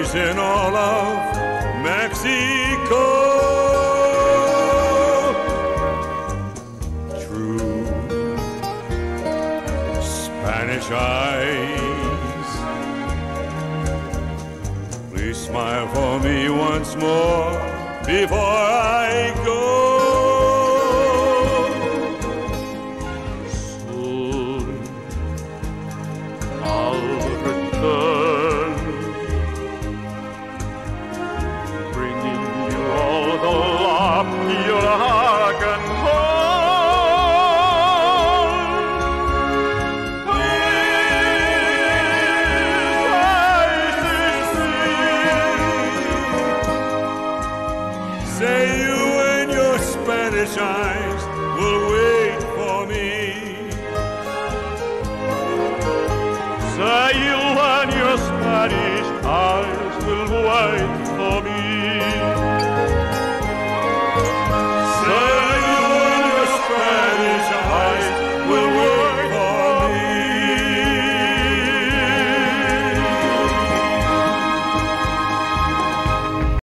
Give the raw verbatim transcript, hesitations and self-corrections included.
place in all of Mexico. True Spanish eyes, please smile for me once more before I go. Soon I'll return, bringing you all the love your heart can hold. These eyes is say you and your Spanish eyes will wait for me. Say you and your Spanish eyes will wait for me. Say you and your Spanish eyes will wait.